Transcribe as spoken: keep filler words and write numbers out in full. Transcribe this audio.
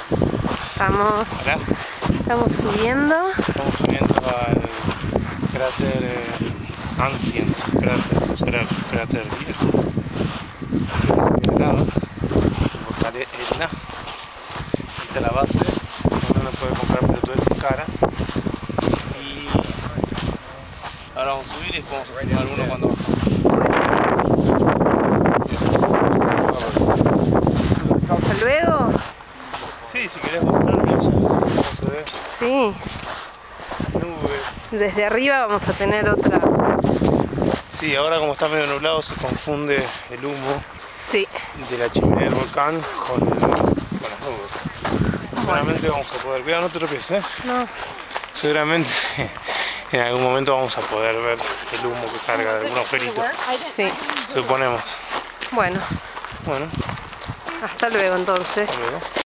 Estamos, Hola. estamos subiendo. Estamos subiendo al cráter eh, Ancient, cráter, será el cráter viejo. Helado, volcán Etna. Esta es la base, donde uno puede comprar pelotudeces caras. Y ahora vamos a subir y después vamos a filmar alguno cuando Hasta luego. sí, si querés mostrarme ya cómo se ve. Sí. Nube. Desde arriba vamos a tener otra. Sí, ahora como está medio nublado se confunde el humo Sí. de la chimenea del volcán con, el, con las nubes. Seguramente vamos a poder, cuidado no te tropiezes, ¿eh? No. Seguramente en algún momento vamos a poder ver el humo que salga de algún agujerito. Sí. Suponemos. Bueno, Bueno, hasta luego entonces. hasta luego.